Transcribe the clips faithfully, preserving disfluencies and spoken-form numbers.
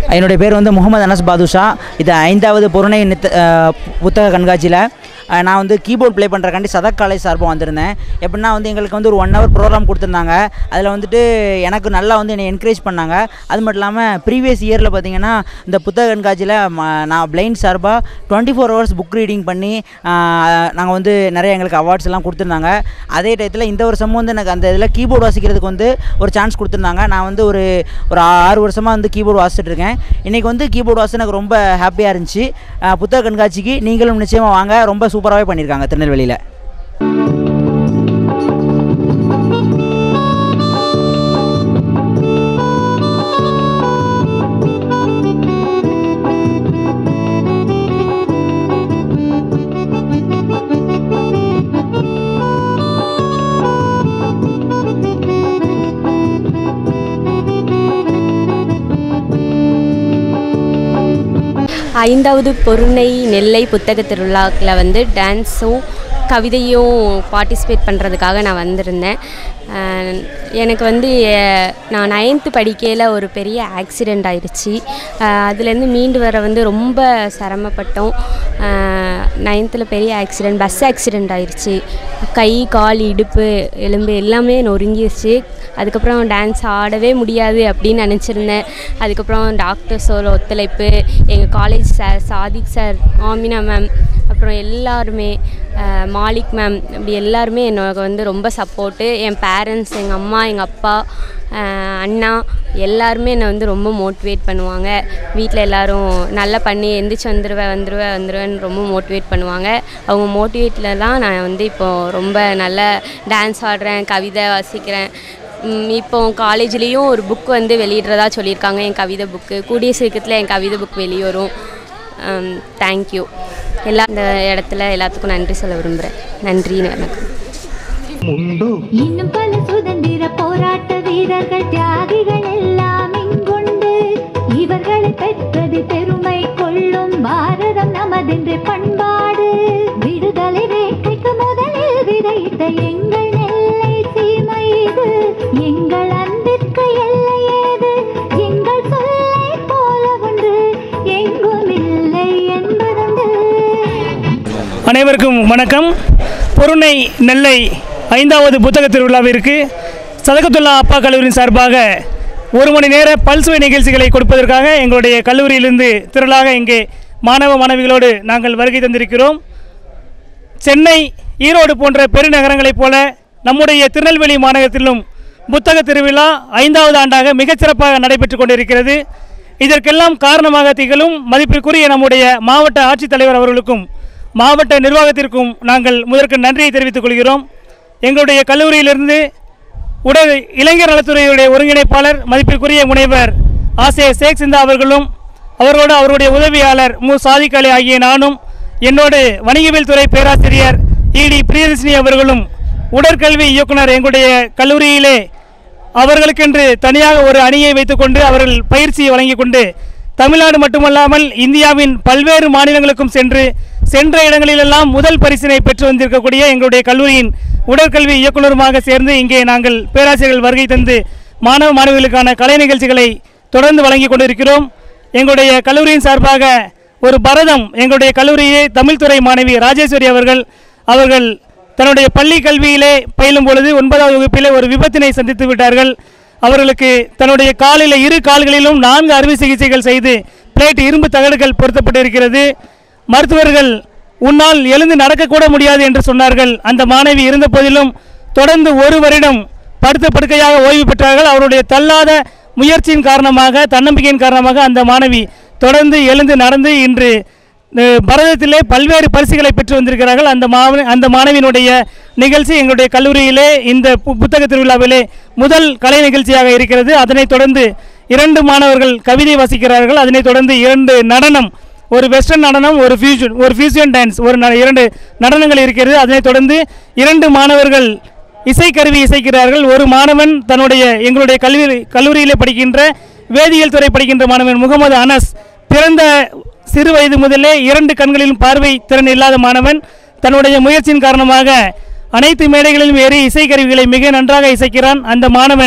என்னுடைய பேர் வந்து முகமது அனஸ் பாதுஷா. இது ஐந்தாவது பொருணை புத்தக கண்காட்சியில் நான் வந்து கீபோர்ட் ப்ளே பண்ணுறக்காண்டி சதக் காலேஜ் சார்பாக வந்திருந்தேன். எப்படின்னா வந்து எங்களுக்கு வந்து ஒரு ஒன் ஹவர் ப்ரோக்ராம் கொடுத்துருந்தாங்க. அதில் வந்துட்டு எனக்கு நல்லா வந்து என்னை என்கரேஜ் பண்ணாங்க. அது மட்டும் இல்லாமல் ப்ரீவியஸ் இயரில் பார்த்திங்கன்னா இந்த புத்தக கண்காட்சியில் நான் பிளைண்ட் சார்பாக twenty four hours book reading பண்ணி நாங்கள் வந்து நிறைய எங்களுக்கு அவார்ட்ஸ் எல்லாம் கொடுத்துருந்தாங்க. அதே டயத்தில் இந்த வருஷமும் வந்து எனக்கு அந்த இதில் கீபோர்டு வாசிக்கிறதுக்கு வந்து ஒரு சான்ஸ் கொடுத்துருந்தாங்க. நான் வந்து ஒரு ஒரு ஆறு வருஷமாக வந்து கீபோர்டு வாசிச்சுட்டு இருக்கேன். இன்றைக்கி வந்து கீபோர்டு வாசி எனக்கு ரொம்ப ஹாப்பியாக இருந்துச்சு. புத்தக கண்காட்சிக்கு நீங்களும் நிச்சயமாக வாங்க. ரொம்ப சூப்பராகவே பண்ணியிருக்காங்க திருநெல்வேலியில். ஐந்தாவது பொருணை நெல்லை புத்தக திருவிழாவில் வந்து டான்ஸும் கவிதையும் பார்ட்டிசிபேட் பண்ணுறதுக்காக நான் வந்திருந்தேன். எனக்கு வந்து நான் நைன்த்து படிக்கையில் ஒரு பெரிய ஆக்சிடெண்ட் ஆயிடுச்சு. அதுலேருந்து மீண்டு வர வந்து ரொம்ப சிரமப்பட்டோம். நைன்த்தில் பெரிய ஆக்சிடெண்ட், பஸ் ஆக்சிடெண்ட் ஆயிடுச்சு. கை கால் இடுப்பு எலும்பு எல்லாமே நொறுங்கிடுச்சு. அதுக்கப்புறம் டான்ஸ் ஆடவே முடியாது அப்படின்னு நினச்சிருந்தேன். அதுக்கப்புறம் டாக்டர்ஸோட ஒத்துழைப்பு, எங்கள் college sir Sadiq sir, Amina ma'am, அப்புறம் எல்லாருமே மாலிக் மேம், இப்படி எல்லாருமே எனக்கு வந்து ரொம்ப சப்போர்ட்டு. என் பேரண்ட்ஸ், எங்கள் அம்மா, எங்கள் அப்பா, அண்ணா எல்லாருமே என்னை வந்து ரொம்ப மோட்டிவேட் பண்ணுவாங்க. வீட்டில் எல்லோரும் நல்லா பண்ணி எந்திரிச்சு வந்துடுவேன் வந்துடுவேன் வந்துடுவேன்னு ரொம்ப மோட்டிவேட் பண்ணுவாங்க. அவங்க மோட்டிவேட்டில் தான் நான் வந்து இப்போது ரொம்ப நல்ல டான்ஸ் ஆடுறேன், கவிதை வாசிக்கிறேன். இப்போ காலேஜ்லேயும் ஒரு புக் வந்து வெளியிடுறதா சொல்லியிருக்காங்க, என் கவிதை புக்கு. கூடிய சீக்கிரத்தில் என் கவிதை புக் வெளிவரும். தேங்க்யூ. எல்லா இந்த இடத்துல எல்லாத்துக்கும் நன்றி சொல்ல விரும்புகிறேன். நன்றி. வணக்கம். இன்னும் பல சுதந்திர போராட்ட வீரர்கள், தியாகிகள் எல்லாம் இங்குண்டு. இவர்களை பெற்றது பெருமை கொள்ளும் பாரதம் நமதென்ற பண்பாடு. விடுதலை வேட்கைக்கு முதலில் விதைத்த எங்கள் நெல்லை சீமை இது. எங்கள் அன்பிற்கு எல்லை ஏது? எங்கள் சொல்லை போல ஒன்று எங்கும் இல்லை என்பதுண்டு. அனைவருக்கும் வணக்கம். பொருணை நெல்லை ஐந்தாவது புத்தக திருவிழாவிற்கு சதகத்துல்லா அப்பா கல்லூரியின் சார்பாக ஒரு மணி நேர பல்சுவை நிகழ்ச்சிகளை கொடுப்பதற்காக எங்களுடைய கல்லூரியிலிருந்து திரளாக இங்கே மாணவ மாணவிகளோடு நாங்கள் வருகை தந்திருக்கிறோம். சென்னை, ஈரோடு போன்ற பெருநகரங்களைப் போல நம்முடைய திருநெல்வேலி மாநகரத்திலும் புத்தக திருவிழா ஐந்தாவது ஆண்டாக மிகச்சிறப்பாக நடைபெற்று கொண்டிருக்கிறது. இதற்கெல்லாம் காரணமாக திகழும் மதிப்பிற்குரிய நம்முடைய மாவட்ட ஆட்சித்தலைவர் அவர்களுக்கும் மாவட்ட நிர்வாகத்திற்கும் நாங்கள் முதற்கு நன்றியை தெரிவித்துக் கொள்கிறோம். எங்களுடைய கல்லூரியிலிருந்து உடல் இளைஞர் நலத்துறையுடைய ஒருங்கிணைப்பாளர் மதிப்பிற்குரிய முனைவர் ஆசே ஷேக் சிந்தா அவர்களும், அவரோடு அவருடைய உதவியாளர் மு சாதிக் அலி ஆகிய நானும், என்னோடு வணிகவியல் துறை பேராசிரியர் இடி பிரியதர்ஷினி அவர்களும், உடற்கல்வி இயக்குனர் எங்களுடைய கல்லூரியிலே அவர்களுக்கென்று தனியாக ஒரு அணியை வைத்துக்கொண்டு அவர்கள் பயிற்சியை வழங்கி கொண்டு தமிழ்நாடு மட்டுமல்லாமல் இந்தியாவின் பல்வேறு மாநிலங்களுக்கும் சென்று சென்ற இடங்களிலெல்லாம் முதல் பரிசினை பெற்று வந்திருக்கக்கூடிய எங்களுடைய கல்லூரியின் உடற்கல்வி இயக்குநருமாக சேர்ந்து இங்கே நாங்கள் பேராசிரியர்கள் வருகை தந்து மாணவ மாணவிகளுக்கான கலை நிகழ்ச்சிகளை தொடர்ந்து வழங்கி கொண்டிருக்கிறோம். எங்களுடைய கல்லூரியின் சார்பாக ஒரு பரதம் எங்களுடைய கல்லூரியை தமிழ்துறை மாணவி ராஜேஸ்வரி அவர்கள் அவர்கள் தன்னுடைய பள்ளி கல்வியிலே பயிலும் பொழுது ஒன்பதாவது வகுப்பிலே ஒரு விபத்தினை சந்தித்து விட்டார்கள். அவர்களுக்கு தன்னுடைய காலில் இரு கால்களிலும் நான்கு அறுவை சிகிச்சைகள் செய்து பிளேட் இரும்பு தகடுகள் பொருத்தப்பட்டிருக்கிறது. மருத்துவர்கள் உன்னால் எழுந்து நடக்கக்கூட முடியாது என்று சொன்னார்கள். அந்த மாணவி இருந்த போதிலும் தொடர்ந்து ஒரு வருடம் படுத்த படுக்கையாக ஓய்வு பெற்றார்கள். அவருடைய தள்ளாத முயற்சியின் காரணமாக, தன்னம்பிக்கையின் காரணமாக அந்த மாணவி தொடர்ந்து எழுந்து நடந்து இன்று பரதத்திலே பல்வேறு பரிசுகளை பெற்று வந்திருக்கிறார்கள். அந்த மாணவி அந்த மாணவியினுடைய நிகழ்ச்சி எங்களுடைய கல்லூரியிலே இந்த புத்தக திருவிழாவிலே முதல் கலை நிகழ்ச்சியாக இருக்கிறது. அதனைத் தொடர்ந்து இரண்டு மாணவர்கள் கவிதை வாசிக்கிறார்கள். அதனைத் தொடர்ந்து இரண்டு நடனம், ஒரு வெஸ்டர்ன் நடனம், ஒரு ஃபியூஷன் ஒரு ஃபியூஷன் டான்ஸ், ஒரு இரண்டு நடனங்கள் இருக்கிறது. அதனைத் தொடர்ந்து இரண்டு மாணவர்கள் இசைக்கருவி இசைக்கிறார்கள். ஒரு மாணவன் தன்னுடைய எங்களுடைய கல்வி கல்லூரியிலே படிக்கின்ற வேதியியல் துறை படிக்கின்ற மாணவன் முகமது அனஸ் பிறந்த சிறு வயது முதலே இரண்டு கண்களிலும் பார்வை திறன் இல்லாத மாணவன் தன்னுடைய முயற்சியின் காரணமாக அனைத்து மேடைகளிலும் ஏறி இசைக்கருவிகளை மிக நன்றாக இசைக்கிறான். அந்த மாணவன்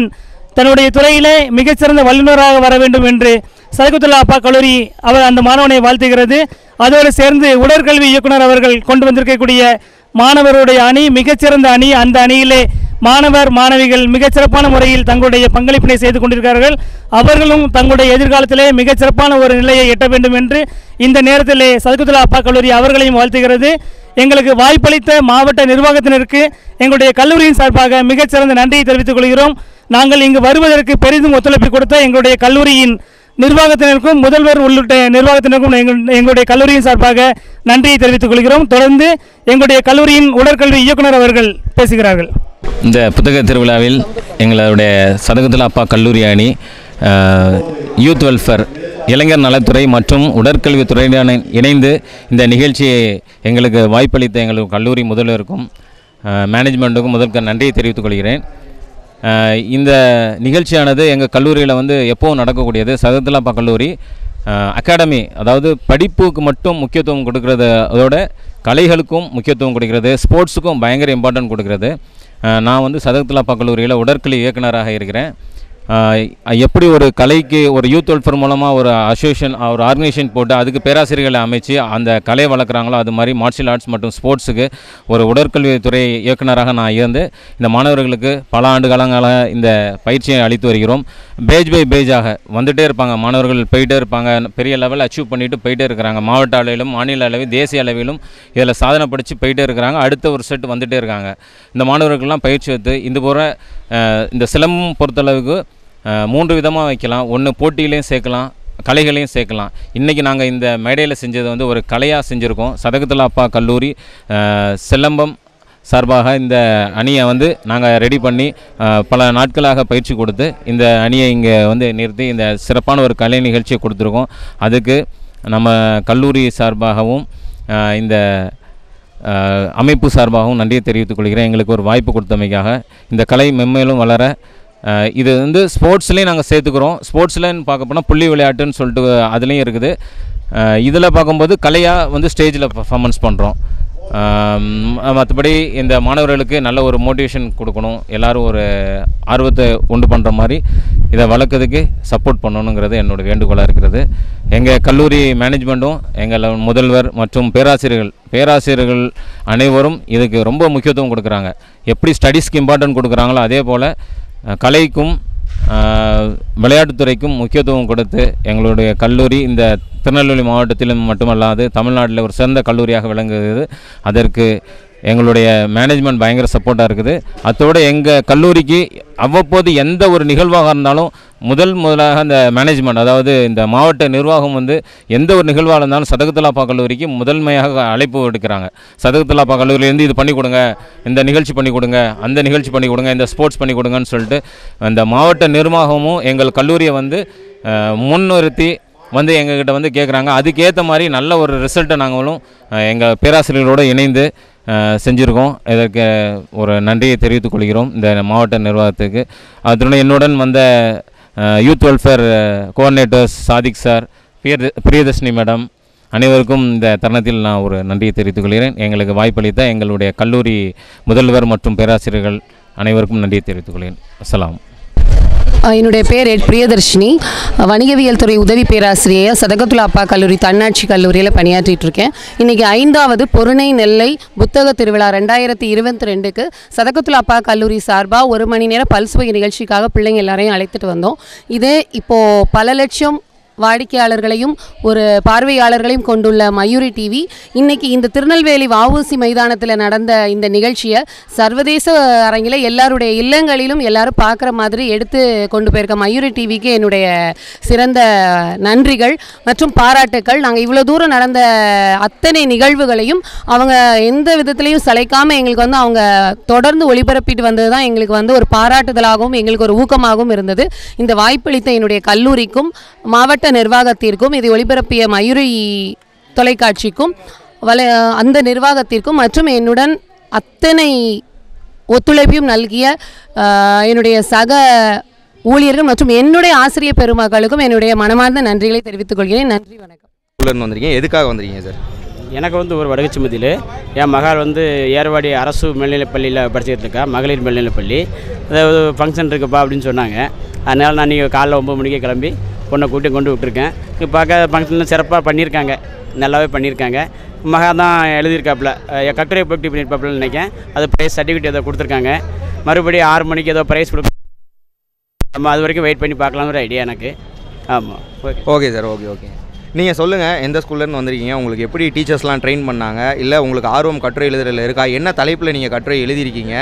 தன்னுடைய துறையிலே மிகச்சிறந்த வல்லுநராக வர வேண்டும் என்று சதகத்துல்லா அப்பா கல்லூரி அவர் அந்த மாணவனை வாழ்த்துகிறது. அதோடு சேர்ந்து உடற்கல்வி இயக்குனர் அவர்கள் கொண்டு வந்திருக்கக்கூடிய மாணவருடைய அணி மிகச்சிறந்த அணி. அந்த அணியிலே மாணவர் மாணவிகள் மிகச்சிறப்பான முறையில் தங்களுடைய பங்களிப்பினை செய்து கொண்டிருக்கிறார்கள். அவர்களும் தங்களுடைய எதிர்காலத்திலே மிகச்சிறப்பான ஒரு நிலையை எட்ட வேண்டும் என்று இந்த நேரத்திலே சதகத்துல்லா அப்பா கல்லூரி அவர்களையும் வாழ்த்துகிறது. எங்களுக்கு வாய்ப்பளித்த மாவட்ட நிர்வாகத்தினருக்கு எங்களுடைய கல்லூரியின் சார்பாக மிகச்சிறந்த நன்றியை தெரிவித்துக் கொள்கிறோம். நாங்கள் இங்கு வருவதற்கு பெரிதும் ஒத்துழைப்பு கொடுத்த எங்களுடைய கல்லூரியின் நிர்வாகத்தினருக்கும் முதல்வர் உள்ளிட்ட நிர்வாகத்தினருக்கும் எங்களுடைய கல்லூரியின் சார்பாக நன்றியை தெரிவித்துக் கொள்கிறோம். தொடர்ந்து எங்களுடைய கல்லூரியின் உடற்கல்வி இயக்குனர் அவர்கள் பேசுகிறார்கள். இந்த புத்தக திருவிழாவில் எங்களுடைய சதகத்துல்லா அப்பா கல்லூரி அணி யூத் வெல்ஃபேர் இளைஞர் நலத்துறை மற்றும் உடற்கல்வித்துறையுடன் இணைந்து இந்த நிகழ்ச்சியை எங்களுக்கு வாய்ப்பளித்த எங்களுக்கு கல்லூரி முதல்வருக்கும் மேனேஜ்மெண்ட்டுக்கும் முதல்க நன்றியை தெரிவித்துக் கொள்கிறேன். இந்த நிகழ்ச்சியானது எங்கள் கல்லூரியில் வந்து எப்போவும் நடக்கக்கூடியது. சதகத்துல்லா அப்பா கல்லூரி அகாடமி, அதாவது படிப்புக்கு மட்டும் முக்கியத்துவம் கொடுக்கறது, அதோட கலைகளுக்கும் முக்கியத்துவம் கொடுக்கிறது, ஸ்போர்ட்ஸுக்கும் பயங்கர இம்பார்ட்டன்ட் கொடுக்கிறது. நான் வந்து சதகத்துல்லா அப்பா கல்லூரியில் உடற்கல்வி இயக்குனராக இருக்கிறேன். எப்படி ஒரு கலைக்கு ஒரு யூத் வெல்ஃபேர் மூலமாக ஒரு அசோசியேஷன் ஒரு ஆர்கனைசேஷன் போட்டு அதுக்கு பேராசிரியர்களை அமைச்சு அந்த கலையை வளர்க்குறாங்களோ அது மாதிரி மார்ஷியல் ஆர்ட்ஸ் மற்றும் ஸ்போர்ட்ஸுக்கு ஒரு உடற்கல்வித்துறை இயக்குனராக நான் இருந்து இந்த மாணவர்களுக்கு பல ஆண்டு காலங்களாக இந்த பயிற்சியை அளித்து வருகிறோம். பேஜ் பை பேஜாக வந்துகிட்டே இருப்பாங்க, மாணவர்கள் போயிட்டே இருப்பாங்க, பெரிய லெவலில் அச்சீவ் பண்ணிவிட்டு போயிட்டே இருக்கிறாங்க. மாவட்ட அளவிலும் மாநில அளவில் தேசிய அளவிலும் இதில் சாதனை படித்து போயிட்டே இருக்கிறாங்க. அடுத்த ஒரு செட் வந்துகிட்டே இருக்காங்க. இந்த மாணவர்கள்லாம் பயிற்சி எடுத்து இந்த போகிற இந்த சிலம்பம் பொறுத்தளவுக்கு மூன்று விதமாக வைக்கலாம். ஒன்று போட்டியிலையும் சேர்க்கலாம், கலைகளையும் சேர்க்கலாம். இன்றைக்கி நாங்கள் இந்த மேடையில் செஞ்சது வந்து ஒரு கலையாக செஞ்சுருக்கோம். சதகத்துல்லா அப்பா கல்லூரி சிலம்பம் சார்பாக இந்த அணியை வந்து நாங்கள் ரெடி பண்ணி பல நாட்களாக பயிற்சி கொடுத்து இந்த அணியை இங்கே வந்து நிறுத்தி இந்த சிறப்பான ஒரு கலை நிகழ்ச்சியை கொடுத்துருக்கோம். அதுக்கு நம்ம கல்லூரி சார்பாகவும் இந்த அமைப்பு சார்பாகவும் நன்றியை தெரிவித்துக் கொள்கிறேன். எங்களுக்கு ஒரு வாய்ப்பு கொடுத்தமைக்காக இந்த கலை மென்மேலும் வளர இது வந்து ஸ்போர்ட்ஸ்லேயும் நாங்கள் சேர்த்துக்கிறோம். ஸ்போர்ட்ஸ்லன்னு பார்க்க போனால் புள்ளி விளையாட்டுன்னு சொல்லிட்டு அதுலேயும் இருக்குது. இதில் பார்க்கும்போது கலையாக வந்து ஸ்டேஜில் பர்ஃபார்மன்ஸ் பண்ணுறோம். மற்றபடி இந்த மாணவர்களுக்கு நல்ல ஒரு மோட்டிவேஷன் கொடுக்கணும், எல்லோரும் ஒரு ஆர்வத்தை உண்டு பண்ணுற மாதிரி இதை வளர்க்குறதுக்கு சப்போர்ட் பண்ணணுங்கிறது என்னோடய வேண்டுகோளாக இருக்கிறது. எங்கள் கல்லூரி மேனேஜ்மெண்ட்டும் எங்கள் முதல்வர் மற்றும் பேராசிரியர்கள் பேராசிரியர்கள் அனைவரும் இதுக்கு ரொம்ப முக்கியத்துவம் கொடுக்குறாங்க. எப்படி ஸ்டடீஸ்க்கு இம்பார்ட்டன்ட் கொடுக்குறாங்களோ அதே போல் கலைக்கும் விளையாட்டுத்துறைக்கும் முக்கியத்துவம் கொடுத்து எங்களுடைய கல்லூரி இந்த திருநெல்வேலி மாவட்டத்திலும் மட்டுமல்லாது தமிழ்நாட்டில் ஒரு சிறந்த கல்லூரியாக விளங்குகிறது. அதற்கு எங்களுடைய மேனேஜ்மெண்ட் பயங்கர சப்போர்ட்டாக இருக்குது. அதோடு எங்கள் கல்லூரிக்கு அவ்வப்போது எந்த ஒரு நிகழ்வாக இருந்தாலும் முதல் முதலாக அந்த மேனேஜ்மெண்ட், அதாவது இந்த மாவட்ட நிர்வாகம் வந்து எந்த ஒரு நிகழ்வாக இருந்தாலும் சதகத்துல்லா அப்பா கல்லூரிக்கு முதன்மையாக அழைப்பு எடுக்கிறாங்க. சதகத்துல்லா அப்பா கல்லூரியிலேருந்து இது பண்ணி கொடுங்க, இந்த நிகழ்ச்சி பண்ணி கொடுங்க, அந்த நிகழ்ச்சி பண்ணி கொடுங்க, இந்த ஸ்போர்ட்ஸ் பண்ணி கொடுங்கன்னு சொல்லிட்டு அந்த மாவட்ட நிர்வாகமும் எங்கள் கல்லூரியை வந்து முன்னிறுத்தி வந்து எங்ககிட்ட வந்து கேட்குறாங்க. அதுக்கேற்ற மாதிரி நல்ல ஒரு ரிசல்ட்டை நாங்களும் எங்கள் பேராசிரியர்களோடு இணைந்து செஞ்சுருக்கோம். இதற்கு ஒரு நன்றியை தெரிவித்துக் கொள்கிறோம் இந்த மாவட்ட நிர்வாகத்துக்கு. அதுடன் என்னுடன் வந்த youth welfare coordinators Sadiq sir, Priya Priyadarshini madam அனைவருக்கும் இந்த தருணத்தில் நான் ஒரு நன்றியை தெரிவித்துக் கொள்கிறேன். எங்களுக்கு வாய்ப்பளித்த எங்களுடைய கல்லூரி முதல்வர் மற்றும் பேராசிரியர்கள் அனைவருக்கும் நன்றியை தெரிவித்துக் கொள்கிறேன். அஸ்ஸலாம். என்னுடைய பேர் பிரியதர்ஷினி, வணிகவியல் துறை உதவி பேராசிரியர் சதகத்துல்லா அப்பா கல்லூரி தன்னாட்சி கல்லூரியில் பணியாற்றிட்டு இருக்கேன். இன்றைக்கி ஐந்தாவது பொருணை நெல்லை புத்தக திருவிழா ரெண்டாயிரத்தி இருபத்தி ரெண்டுக்கு சதகத்துல்லா அப்பா கல்லூரி சார்பாக ஒரு மணி நேரம் பல்சுவை நிகழ்ச்சிக்காக பிள்ளைங்க எல்லாரையும் அழைத்துட்டு வந்தோம். இது இப்போது பல லட்சம் வாடிக்கையாளர்களையும் ஒரு பார்வையாளர்களையும் கொண்டுள்ள மயூரி டிவி இன்றைக்கி இந்த திருநெல்வேலி வஉசி மைதானத்தில் நடந்த இந்த நிகழ்ச்சியை சர்வதேச அரங்கில் எல்லாருடைய இல்லங்களிலும் எல்லாரும் பார்க்குற மாதிரி எடுத்து கொண்டு போயிருக்க மயூரி டிவிக்கு என்னுடைய சிறந்த நன்றிகள் மற்றும் பாராட்டுக்கள். நாங்கள் இவ்வளோ தூரம் நடந்த அத்தனை நிகழ்வுகளையும் அவங்க எந்த விதத்துலையும் சளைக்காமல் எங்களுக்கு வந்து அவங்க தொடர்ந்து ஒளிபரப்பிட்டு வந்தது தான் எங்களுக்கு வந்து ஒரு பாராட்டுதலாகவும் எங்களுக்கு ஒரு ஊக்கமாகவும் இருந்தது. இந்த வாய்ப்பளித்த என்னுடைய கல்லூரிக்கும் மாவட்ட நிர்வாகத்திற்கும் இதை ஒளிபரப்பிய மயூரி தொலைக்காட்சிக்கும் வலை அந்த நிர்வாகத்திற்கும் மற்றும் என்னுடன் அத்தனை ஒத்துழைப்பையும் நல்கிய என்னுடைய சக ஊழியர்கள் மற்றும் என்னுடைய ஆசிரியர் பெருமக்களுக்கும் என்னுடைய மனமார்ந்த நன்றிகளை தெரிவித்துக் கொள்கிறேன். நன்றி, வணக்கம். வந்திருக்கீங்க, எதுக்காக வந்திருக்கீங்க சார்? எனக்கு வந்து ஒரு வடகச்சிமதியில் என் மகள் வந்து ஏர்வாடி அரசு மேல்நிலைப்பள்ளியில் படிச்சுக்கிட்டு இருக்கா, மகளிர் மேல்நிலைப்பள்ளி. அதாவது ஃபங்க்ஷன் இருக்குப்பா அப்படின்னு சொன்னாங்க. அதனால் நான் நீங்கள் காலைல ஒம்பது மணிக்கே கிளம்பி பொண்ணை கூட்டி கொண்டு விட்டுருக்கேன். இப்போ பார்க்க ஃபங்க்ஷன்லாம் சிறப்பாக பண்ணியிருக்காங்க, நல்லாவே பண்ணியிருக்காங்க. மகா தான் எழுதியிருக்காப்புல, கட்டுரை போட்டி பண்ணியிருப்பாப்புலன்னு நினைக்கிறேன். அது ப்ரைஸ் சர்டிஃபிகேட் ஏதோ கொடுத்துருக்காங்க. மறுபடியும் ஆறு மணிக்கு ஏதோ ப்ரைஸ் கொடுக்க நம்ம அது வரைக்கும் வெயிட் பண்ணி பார்க்கலாங்கிற ஐடியா எனக்கு. ஆமாம், okay okay sir. Okay okay நீங்கள் சொல்லுங்கள், எந்த ஸ்கூல்லேருந்து வந்திருக்கீங்க, உங்களுக்கு எப்படி டீச்சர்ஸ்லாம் ட்ரெயின் பண்ணாங்க, இல்லை உங்களுக்கு ஆர்வம் கட்டுரை எழுதுறதுல இருக்கா, என்ன தலைப்பில் நீங்கள் கட்டுரை எழுதியிருக்கீங்க,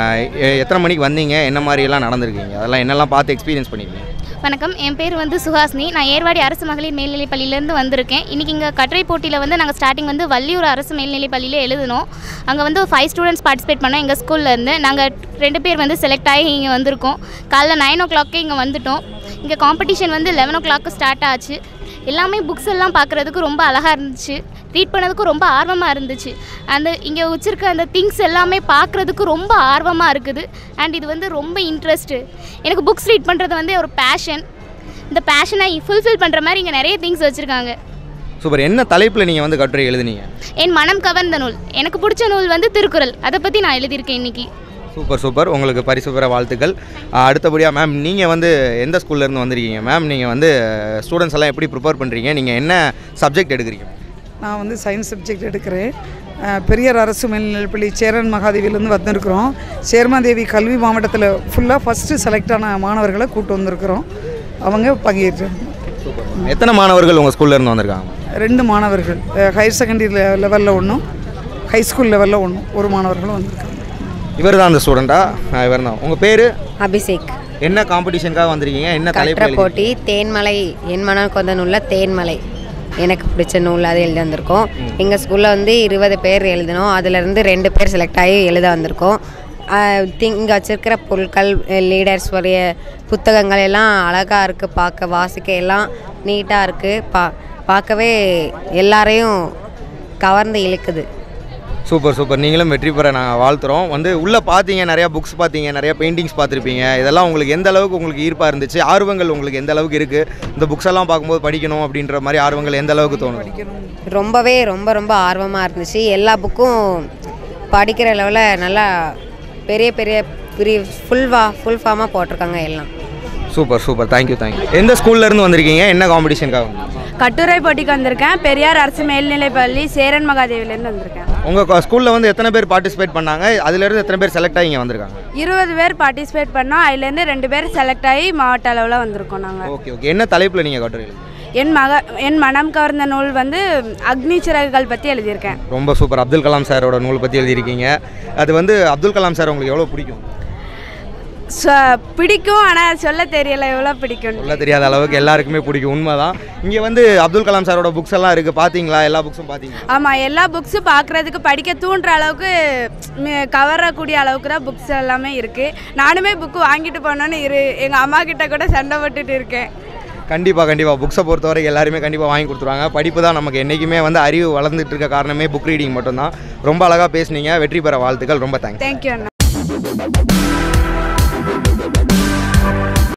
எத்தனை மணிக்கு வந்தீங்க, என்ன மாதிரியெல்லாம் நடந்திருக்கீங்க, அதெல்லாம் என்னெல்லாம் பார்த்து எக்ஸ்பீரியன்ஸ் பண்ணியிருக்கீங்க? வணக்கம், என் பேர் வந்து சுஹாசினி. நான் ஏர்வாடி அரசு மகளிர் மேல்நிலைப் பள்ளியிலேருந்து வந்திருக்கேன். இன்றைக்கி இங்கே கட்டுரை போட்டியில் வந்து நாங்கள் ஸ்டார்டிங் வந்து வள்ளியூர் அரசு மேல்நிலைப் பள்ளியில் எழுதினோம். அங்கே வந்து ஃபைவ் ஸ்டூடெண்ட்ஸ் பார்ட்டிசிபேட் பண்ணோம் எங்கள் ஸ்கூல்லேருந்து. நாங்கள் ரெண்டு பேர் வந்து செலக்ட் ஆகி இங்கே வந்திருக்கோம். காலைல நைன் ஓ கிளாக்கே இங்கே வந்துவிட்டோம். இங்கே காம்படிஷன் வந்து லெவன் ஓ கிளாக்கு ஸ்டார்ட் ஆச்சு. எல்லாமே புக்ஸ் எல்லாம் பார்க்குறதுக்கு ரொம்ப அழகாக இருந்துச்சு, ரீட் பண்ணதுக்கும் ரொம்ப ஆர்வமாக இருந்துச்சு. அந்த இங்கே வச்சுருக்க அந்த திங்ஸ் எல்லாமே பார்க்குறதுக்கு ரொம்ப ஆர்வமாக இருக்குது. அண்ட் இது வந்து ரொம்ப இன்ட்ரெஸ்ட்டு. எனக்கு புக்ஸ் ரீட் பண்ணுறது வந்து ஒரு பேஷன். இந்த பேஷனை ஃபுல்ஃபில் பண்ணுற மாதிரி இங்கே நிறைய திங்ஸ் வச்சுருக்காங்க. சூப்பர். என்ன தலைப்பில் நீங்கள் வந்து கட்டுரை எழுதுனீங்க? என் மனம் கவர்ந்த நூல். எனக்கு பிடிச்ச நூல் வந்து திருக்குறள். அதை பற்றி நான் எழுதியிருக்கேன் இன்றைக்கி. Super super. உங்களுக்கு பரிசு பெற வாழ்த்துக்கள். அடுத்தபடியாக மேம், நீங்கள் வந்து எந்த ஸ்கூல்லேருந்து வந்திருக்கீங்க மேம்? நீங்கள் வந்து ஸ்டூடெண்ட்ஸ் எல்லாம் எப்படி ப்ரிப்பேர் பண்ணுறீங்க? நீங்கள் என்ன சப்ஜெக்ட் எடுக்கிறீங்க? நான் வந்து சயின்ஸ் சப்ஜெக்ட் எடுக்கிறேன். பெரியார் அரசு மேல்நிலைப்பள்ளி சேரன் மகாதேவியிலேருந்து வந்திருக்கிறோம். சேர்மாதேவி கல்வி மாவட்டத்தில் ஃபுல்லாக ஃபஸ்ட்டு செலக்ட் ஆன மாணவர்களை கூப்பிட்டு வந்திருக்கிறோம். அவங்க பங்கேற்றாங்க. எத்தனை மாணவர்கள் உங்கள் ஸ்கூல்லேருந்து வந்திருக்காங்க? ரெண்டு மாணவர்கள், ஹையர் செகண்டரி லெவலில் ஒன்றும், ஹை ஸ்கூல் லெவலில் ஒன்றும், ஒரு மாணவர்களும் வந்திருக்காங்க. இவர் தான் அந்த ஸ்டூடெண்ட்டா? இவர் தான். உங்கள் பேர்? அபிஷேக். என்ன காம்படிஷனுக்காக வந்திருக்கீங்க? என்ன கட்டுரை போட்டி தேன்மலை, என் மனம் கொண்ட நூலில் தேன்மலை எனக்கு பிடிச்ச நூல் அது எழுத வந்திருக்கோம். எங்கள் ஸ்கூலில் வந்து இருபது பேர் எழுதினோம். அதிலேருந்து ரெண்டு பேர் செலக்ட் ஆகி எழுத வந்திருக்கோம். திங் இங்கே வச்சுருக்கிற பொருட்கள், லீடர்ஸ் உடைய புத்தகங்கள் எல்லாம் அழகாக இருக்குது, பார்க்க வாசிக்க எல்லாம் நீட்டாக இருக்குது. பா பார்க்கவே எல்லாரையும் கவர்ந்து இழுக்குது. Super super. நீங்களும் வெற்றி பெற நாங்கள் வாழ்த்துறோம். வந்து உள்ளே பார்த்தீங்க, நிறையா புக்ஸ் பார்த்தீங்க, நிறையா பெயிண்டிங்ஸ் பார்த்துருப்பீங்க. இதெல்லாம் உங்களுக்கு எந்த அளவுக்கு உங்களுக்கு ஈர்ப்பாக இருந்துச்சு? ஆர்வங்கள் உங்களுக்கு எந்த அளவுக்கு இருக்குது? இந்த புக்ஸ் எல்லாம் பார்க்கும்போது படிக்கணும் அப்படின்ற மாதிரி ஆர்வங்கள் எந்த அளவுக்கு தோணும்? ரொம்பவே ரொம்ப ரொம்ப ஆர்வமாக இருந்துச்சு. எல்லா புக்கும் படிக்கிற லெவலில் நல்லா பெரிய பெரிய பெரிய ஃபுல் வா ஃபுல் ஃபார்மாக போட்டிருக்காங்க எல்லாம். Super super. Thank you thank you. எந்த ஸ்கூல்லேருந்து வந்திருக்கீங்க? என்ன காம்படிஷனுக்காக? கட்டுரை போட்டிக்கு வந்திருக்கேன். பெரியார் அரசு மேல்நிலைப்பள்ளி சேரன் மகாதேவிலேருந்து வந்திருக்கேன். உங்கள் ஸ்கூலில் வந்து எத்தனை பேர் பார்ட்டிசிபேட் பண்ணாங்க? அதுலேருந்து எத்தனை பேர் செலக்ட் ஆகி இங்கே வந்திருக்காங்க? இருபது பேர் பார்ட்டிசிபேட் பண்ணோம். அதுலேருந்து ரெண்டு பேர் செலக்ட் ஆகி மாவட்ட அளவில் வந்திருக்கோம் நாங்கள். Okay okay. என்ன தலைப்பில் நீங்கள் கட்டுரை? என் மக என் மனம் கவர்ந்த நூல் வந்து அக்னி சிறகுகள் பற்றி எழுதியிருக்கேன். ரொம்ப சூப்பர். அப்துல் கலாம் சாரோட நூல் பற்றி எழுதியிருக்கீங்க. அது வந்து அப்துல் கலாம் சார் உங்களுக்கு எவ்வளோ பிடிக்கும்? பிடிக்கும், ஆனால் சொல்ல தெரியல எவ்வளோ பிடிக்கும். சொல்ல தெரியாத அளவுக்கு எல்லாருக்குமே பிடிக்கும். உண்மை தான். இங்கே வந்து அப்துல் கலாம் சாரோட புக்ஸ் எல்லாம் இருக்குது, பார்த்தீங்களா? எல்லா புக்ஸும் பார்த்தீங்களா? ஆமாம், எல்லா புக்ஸும் பார்க்குறதுக்கு படிக்க தூண்டுற அளவுக்கு கவரக்கூடிய அளவுக்கு தான் புக்ஸ் எல்லாமே இருக்குது. நானுமே புக்கு வாங்கிட்டு போனோன்னு இரு எங்கள் அம்மா கிட்ட கூட சண்டை போட்டுட்டு இருக்கேன். கண்டிப்பாக கண்டிப்பாக. புக்ஸை பொறுத்தவரை எல்லாருமே கண்டிப்பாக வாங்கி கொடுத்துருவாங்க. படிப்பு தான் நமக்கு என்றைக்குமே வந்து அறிவு வளர்ந்துட்டு இருக்க காரணமே புக் ரீடிங் மட்டும்தான். ரொம்ப அழகாக பேசுனீங்க. வெற்றி பெற வாழ்த்துக்கள். ரொம்ப தேங்க்ஸ். தேங்க்யூ அண்ணா.